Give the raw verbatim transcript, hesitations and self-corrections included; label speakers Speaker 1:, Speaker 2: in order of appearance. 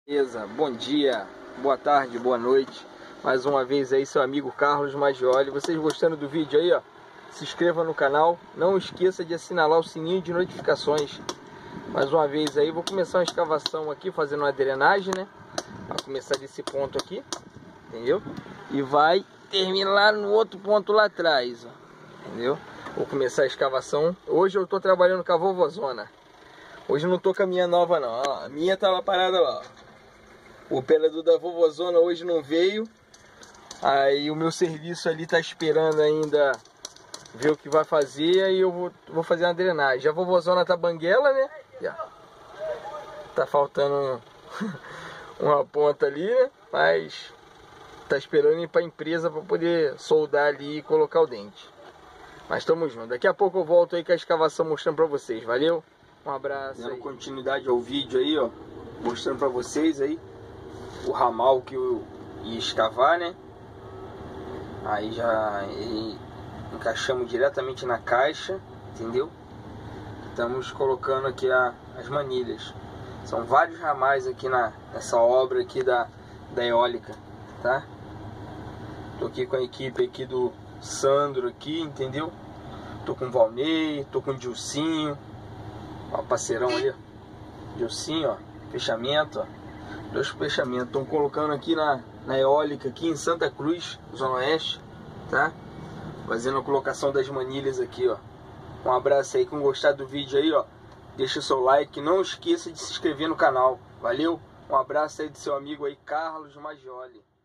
Speaker 1: Beleza, bom dia, boa tarde, boa noite. Mais uma vez aí seu amigo Carlos Maggioli. Vocês gostando do vídeo aí, ó, se inscreva no canal. Não esqueça de assinalar o sininho de notificações. Mais uma vez aí, vou começar uma escavação aqui, fazendo uma drenagem, né? Vai começar desse ponto aqui, entendeu? E vai terminar no outro ponto lá atrás, ó, entendeu? Vou começar a escavação. Hoje eu tô trabalhando com a vovozona. Hoje eu não tô com a minha nova não, ó, a minha tava parada lá, ó. O operador da vovozona hoje não veio. Aí o meu serviço ali tá esperando ainda ver o que vai fazer. Aí eu vou, vou fazer uma drenagem. A vovozona tá banguela, né? Já. Tá faltando uma ponta ali, né? Mas tá esperando ir pra empresa pra poder soldar ali e colocar o dente. Mas tamo junto. Daqui a pouco eu volto aí com a escavação mostrando pra vocês. Valeu? Um abraço. Dando continuidade ao vídeo aí, ó. Mostrando pra vocês aí o ramal que eu ia escavar, né? Aí já encaixamos diretamente na caixa, entendeu? Estamos colocando aqui a, as manilhas. São vários ramais aqui na, nessa obra aqui da, da eólica, tá? Tô aqui com a equipe aqui do Sandro aqui, entendeu? Tô com o Valnei, tô com o Dilcinho. Ó, parceirão ali, ó. Dilcinho, ó. Fechamento, ó. Dois fechamentos. Estão colocando aqui na, na eólica aqui em Santa Cruz, Zona Oeste, tá? Fazendo a colocação das manilhas aqui, ó. Um abraço aí, com gostar do vídeo aí, ó. Deixa o seu like, não esqueça de se inscrever no canal. Valeu? Um abraço aí do seu amigo aí, Carlos Maggioli.